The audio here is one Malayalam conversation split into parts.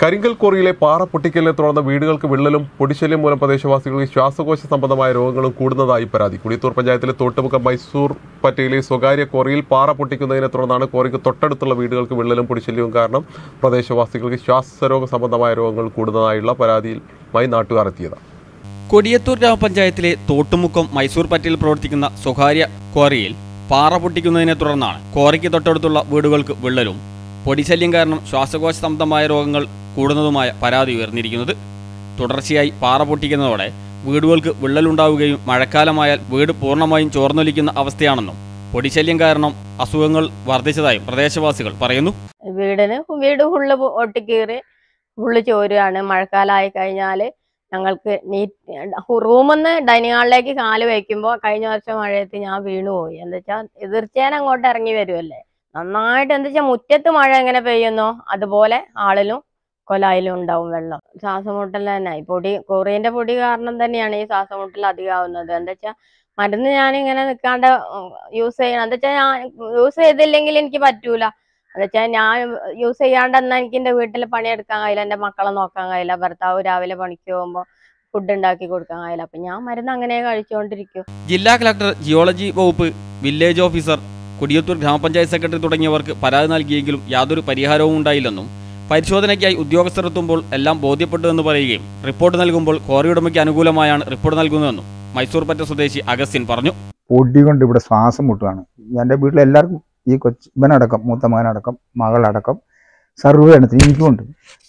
കരിങ്കൽ ക്വാറിയിലെ പാറ പൊട്ടിക്കലിനെ തുടർന്ന് വീടുകൾക്ക് വിള്ളലും പൊടിശല്യം മൂലം പ്രദേശവാസികൾക്ക് ശ്വാസകോശ സംബന്ധമായ രോഗങ്ങളും കൂടുന്നതായി പരാതി. കുടിയത്തൂർ പഞ്ചായത്തിലെ തോട്ടുമുക്കം മൈസൂർ പറ്റയിലെ സ്വകാര്യ ക്വാറിയിൽ പാറ പൊട്ടിക്കുന്നതിനെ തുടർന്നാണ് ക്വാറിക്ക് തൊട്ടടുത്തുള്ള വീടുകൾക്ക് വിള്ളലും പൊടിശല്യവും കാരണം പ്രദേശവാസികൾക്ക് ശ്വാസരോഗ സംബന്ധമായ രോഗങ്ങൾ കൂടുന്നതായുള്ള പരാതിയുമായി നാട്ടുകാർ എത്തിയത്. കൊടിയത്തൂർ ഗ്രാമപഞ്ചായത്തിലെ തോട്ടുമുക്കം മൈസൂർ പറ്റയിൽ പ്രവർത്തിക്കുന്ന സ്വകാര്യ ക്വാറിയിൽ പാറ പൊട്ടിക്കുന്നതിനെ തുടർന്നാണ് ക്വാറിക്ക് തൊട്ടടുത്തുള്ള വീടുകൾക്ക് വിള്ളലും പൊടിശല്യം കാരണം ശ്വാസകോശ സംബന്ധമായ രോഗങ്ങൾ കൂടുന്നതുമായ പരാതി ഉയർന്നിരിക്കുന്നത്. തുടർച്ചയായി പാറ പൊട്ടിക്കുന്നതോടെ വീടുകൾക്ക് വിള്ളലുണ്ടാവുകയും മഴക്കാലമായാൽ വീട് പൂർണ്ണമായും ചോർന്നൊലിക്കുന്ന അവസ്ഥയാണെന്നും പൊടിശല്യം കാരണം അസുഖങ്ങൾ വർദ്ധിച്ചതായും പ്രദേശവാസികൾ പറയുന്നു. വീട് ഫുള്ള് ഒട്ടിക്കീറി ഫുള്ള് ചോരുകയാണ്. മഴക്കാലമായി കഴിഞ്ഞാൽ ഞങ്ങൾക്ക് റൂമിന്ന് ഡൈനിങ് ഹാളിലേക്ക് കാല് വയ്ക്കുമ്പോൾ കഴിഞ്ഞ വർഷം മഴയത്ത് ഞാൻ വീണുപോയി. എന്താ വെച്ചാൽ തീർച്ചയായും അങ്ങോട്ട് ഇറങ്ങി വരുമല്ലേ, നന്നായിട്ട് എന്താ വെച്ചാൽ മുറ്റത്ത് മഴ എങ്ങനെ പെയ്യുന്നോ അതുപോലെ ആളിലും കൊലായിലും ഉണ്ടാവും വെള്ളം. ശ്വാസമുട്ടൽ തന്നെ ക്വാറിന്റെ പൊടി കാരണം തന്നെയാണ് ഈ ശ്വാസമുട്ടൽ അധികമാവുന്നത്. എന്താ വെച്ചാൽ മരുന്ന് ഞാനിങ്ങനെ നിൽക്കാണ്ട് യൂസ് ചെയ്യണം. എന്താ വെച്ചാൽ ഞാൻ യൂസ് ചെയ്തില്ലെങ്കിൽ എനിക്ക് പറ്റൂല. എന്താ വെച്ചാൽ ഞാൻ യൂസ് ചെയ്യാണ്ട് എന്നാൽ എനിക്ക് എന്റെ വീട്ടിൽ പണിയെടുക്കാൻ കഴിയില്ല, എന്റെ മക്കളെ നോക്കാൻ കഴിയില്ല, ഭർത്താവ് രാവിലെ പണിക്ക് പോകുമ്പോൾ ഫുഡ് ഉണ്ടാക്കി കൊടുക്കാൻ കഴിയില്ല. അപ്പൊ ഞാൻ മരുന്ന് അങ്ങനെ കഴിച്ചുകൊണ്ടിരിക്കും. ജില്ലാ കളക്ടർ, ജിയോളജി വകുപ്പ്, വില്ലേജ് ഓഫീസർ, കൊടിയത്തൂർ ഗ്രാമപഞ്ചായത്ത് സെക്രട്ടറി തുടങ്ങിയവർക്ക് പരാതി നൽകിയെങ്കിലും യാതൊരു പരിഹാരവും ഉണ്ടായില്ലെന്നും പരിശോധനയ്ക്കായി ഉദ്യോഗസ്ഥർ എത്തുമ്പോൾ എല്ലാം ബോധ്യപ്പെട്ടുവെന്ന് പറയുകയും റിപ്പോർട്ട് നൽകുമ്പോൾ ക്വാറി ഉടമയ്ക്ക് അനുകൂലമായാണ് റിപ്പോർട്ട് നൽകുന്നതെന്നും മൈസൂർ പറ്റ സ്വദേശി അഗസ്റ്റിൻ പറഞ്ഞു. പൊടി കൊണ്ട് ഇവിടെ ശ്വാസം മുട്ടുകയാണ്. എൻ്റെ വീട്ടിലെല്ലാവർക്കും, ഈ ഇവനടക്കം, മൂത്ത മകനടക്കം, മകളടക്കം, സർവ്വ എണ്ണത്തിന് എനിക്കുമുണ്ട്.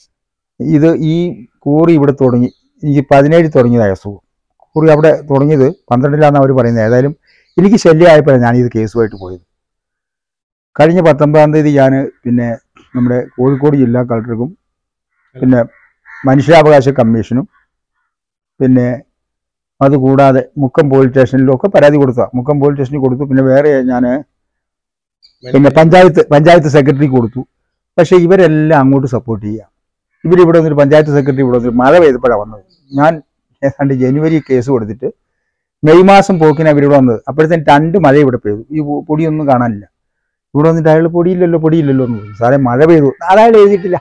ഇത് ഈ ക്വാറി ഇവിടെ തുടങ്ങി, എനിക്ക് 17 തുടങ്ങിയതായ അസുഖം. ക്വാറി അവിടെ തുടങ്ങിയത് 12-ലാണെന്ന് അവർ പറയുന്നത്. ഏതായാലും എനിക്ക് ശല്യമായപ്പോഴാണ് ഞാനിത് കേസുമായിട്ട് പോയത്. കഴിഞ്ഞ 19-ാം തീയതി ഞാൻ പിന്നെ നമ്മുടെ കോഴിക്കോട് ജില്ലാ കളക്ടർക്കും പിന്നെ മനുഷ്യാവകാശ കമ്മീഷനും പിന്നെ അതുകൂടാതെ മുക്കം പോലീസ് സ്റ്റേഷനിലും ഒക്കെ പരാതി കൊടുത്ത. മുക്കം പോലീസ് സ്റ്റേഷനിൽ കൊടുത്തു. പിന്നെ വേറെ ഞാൻ പിന്നെ പഞ്ചായത്ത് സെക്രട്ടറി കൊടുത്തു. പക്ഷേ ഇവരെല്ലാം അങ്ങോട്ട് സപ്പോർട്ട് ചെയ്യുക. ഇവരിവിടെ വന്നിട്ട് പഞ്ചായത്ത് സെക്രട്ടറി ഇവിടെ വന്നിട്ട് മഴ പെയ്തപ്പോഴാണ് വന്നത്. ഞാൻ ഏതാണ്ട് ജനുവരി കേസ് കൊടുത്തിട്ട് മെയ് മാസം പോക്കിന് അവരിവിടെ വന്നത്. അപ്പോഴത്തേന് 2 മഴ ഇവിടെ പെയ്തു. ഈ പൊടിയൊന്നും കാണാനില്ല. ഇവിടെ വന്നിട്ട് അയാൾ പൊടിയില്ലല്ലോ എന്ന് പറഞ്ഞു. സാറേ മഴ പെയ്തു, അതയാൾ എഴുതിയിട്ടില്ല.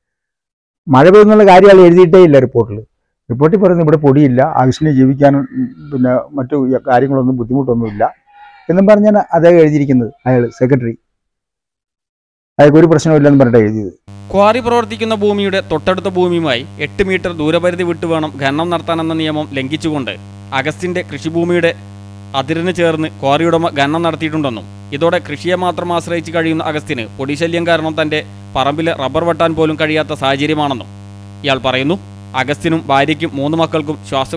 മഴ പെയ്തെന്നുള്ള കാര്യം അയാൾ എഴുതിയിട്ടേ ഇല്ല റിപ്പോർട്ടിൽ പറയുന്നത് ഇവിടെ പൊടിയില്ല, ആവശ്യത്തിന് ജീവിക്കാനും പിന്നെ മറ്റു കാര്യങ്ങളൊന്നും ബുദ്ധിമുട്ടൊന്നുമില്ല എന്നും പറഞ്ഞാണ് അദ്ദേഹം എഴുതിയിരിക്കുന്നത്. അയാൾ സെക്രട്ടറി അയാൾക്ക് ഒരു പ്രശ്നമില്ലെന്ന് പറഞ്ഞിട്ട് എഴുതിയത്. ക്വാറി പ്രവർത്തിക്കുന്ന ഭൂമിയുടെ തൊട്ടടുത്ത ഭൂമിയുമായി 8 മീറ്റർ ദൂരപരിധി വിട്ടു വേണം ഖനനം നടത്താനെന്ന നിയമം ലംഘിച്ചുകൊണ്ട് അഗസ്റ്റിന്റെ കൃഷിഭൂമിയുടെ അതിരിന് ചേർന്ന് ക്വാറി ഉടമ ഖനനം നടത്തിയിട്ടുണ്ടെന്നും ഇതോടെ കൃഷിയെ മാത്രം ആശ്രയിച്ച് കഴിയുന്ന അഗസ്റ്റിന് പൊടിശല്യം കാരണം തന്റെ പറമ്പിലെ റബ്ബർ വെട്ടാൻ പോലും കഴിയാത്ത സാഹചര്യമാണെന്നും ഇയാൾ പറയുന്നു. അഗസ്റ്റിനും ഭാര്യയ്ക്കും 3 മക്കൾക്കും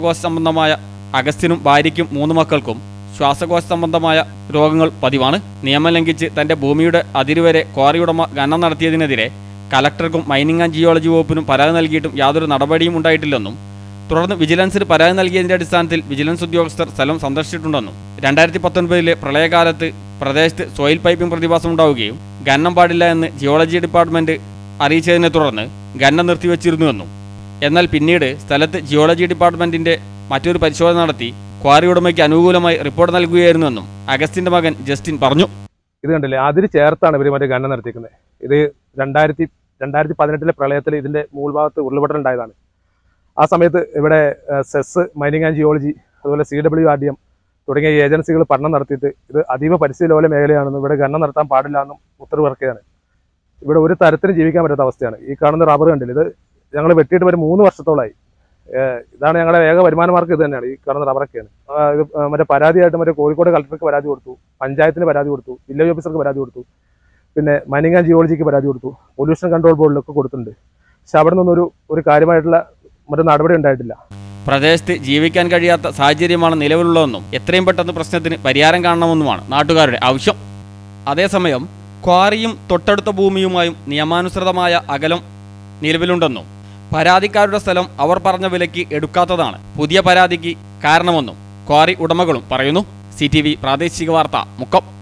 ശ്വാസകോശ സംബന്ധമായ രോഗങ്ങൾ പതിവാണ്. നിയമം ലംഘിച്ച് തന്റെ ഭൂമിയുടെ അതിരുവരെ ക്വാറി ഉടമ ഖനനം നടത്തിയതിനെതിരെ കലക്ടർക്കും മൈനിങ് ആൻഡ് ജിയോളജി വകുപ്പിനും പരാതി നൽകിയിട്ടും യാതൊരു നടപടിയും ഉണ്ടായിട്ടില്ലെന്നും തുടർന്ന് വിജിലൻസിന് പരാതി നൽകിയതിന്റെ അടിസ്ഥാനത്തിൽ വിജിലൻസ് ഉദ്യോഗസ്ഥർ സ്ഥലം സന്ദർശിച്ചിട്ടുണ്ടെന്നും 2019-ലെ പ്രളയകാലത്ത് പ്രദേശത്ത് സോയിൽ പൈപ്പിംഗ് പ്രതിഭാസം ഉണ്ടാവുകയും ഖനനം പാടില്ല എന്ന് ജിയോളജി ഡിപ്പാർട്ട്മെന്റ് അറിയിച്ചതിനെ തുടർന്ന് ഖനനം നിർത്തിവെച്ചിരുന്നുവെന്നും എന്നാൽ പിന്നീട് സ്ഥലത്ത് ജിയോളജി ഡിപ്പാർട്ട്മെന്റിന്റെ മറ്റൊരു പരിശോധന നടത്തി ക്വാറി ഉടമയ്ക്ക് അനുകൂലമായി റിപ്പോർട്ട് നൽകുകയായിരുന്നുവെന്നും അഗസ്റ്റിന്റെ മകൻ ജസ്റ്റിൻ പറഞ്ഞു. ഇത് കണ്ടില്ലേ, അതിന് ചേർത്താണ് ഇവർ മറ്റേ ഖനനം നടത്തിക്കുന്നത്. ഇത് 2018-ലെ പ്രളയത്തിൽ ഇതിന്റെ മുകൾഭാഗത്ത് ഉരുൾപൊട്ടലുണ്ടായതാണ്. ആ സമയത്ത് ഇവിടെ സെസ്, മൈനിങ് ആൻഡ് ജിയോളജി, അതുപോലെ CWRDM തുടങ്ങിയ ഏജൻസികൾ പഠനം നടത്തിയിട്ട് ഇത് അതീവ പരിസ്ഥിതി ലോല മേഖലയാണെന്നും ഇവിടെ ഖനനം നടത്താൻ പാടില്ല എന്നും ഉത്തരവ് ഇറക്കുകയാണ്. ഇവിടെ ഒരു തരത്തിലും ജീവിക്കാൻ പറ്റാത്ത അവസ്ഥയാണ്. ഈ കാണുന്ന റബ്ബർ കണ്ടില്ല, ഇത് ഞങ്ങൾ വെട്ടിയിട്ട് ഒരു 3 വർഷത്തോളമായി. ഇതാണ് ഞങ്ങളുടെ ഏക വരുമാന മാർഗ്ഗം. ഇത് തന്നെയാണ്, ഈ കാണുന്ന റബ്ബറൊക്കെയാണ്. ഇത് മറ്റേ പരാതിയായിട്ട് മറ്റേ കോഴിക്കോട് കളക്ടർക്ക് പരാതി കൊടുത്തു, പഞ്ചായത്തിന് പരാതി കൊടുത്തു, വില്ലേജ് ഓഫീസർക്ക് പരാതി കൊടുത്തു, പിന്നെ മൈനിങ് ആൻഡ് ജിയോളജിക്ക് പരാതി കൊടുത്തു, പൊല്യൂഷൻ കൺട്രോൾ ബോർഡിലൊക്കെ കൊടുത്തിട്ടുണ്ട്. പക്ഷെ അവിടെ നിന്നൊന്നും ഒരു കാര്യമായിട്ടുള്ള മറ്റു നടപടി ഉണ്ടായിട്ടില്ല. പ്രദേശത്ത് ജീവിക്കാൻ കഴിയാത്ത സാഹചര്യമാണ് നിലവിലുള്ളതെന്നും എത്രയും പെട്ടെന്ന് പ്രശ്നത്തിന് പരിഹാരം കാണണമെന്നുമാണ് നാട്ടുകാരുടെ ആവശ്യം. അതേസമയം ക്വാറിയും തൊട്ടടുത്ത ഭൂമിയുമായും നിയമാനുസൃതമായ അകലം നിലവിലുണ്ടെന്നും പരാതിക്കാരുടെ സ്ഥലം അവർ പറഞ്ഞ വിലയ്ക്ക് എടുക്കാത്തതാണ് പുതിയ പരാതിക്ക് കാരണമെന്നും ക്വാറി ഉടമകളും പറയുന്നു. CTV പ്രാദേശിക വാർത്ത, മുക്കം.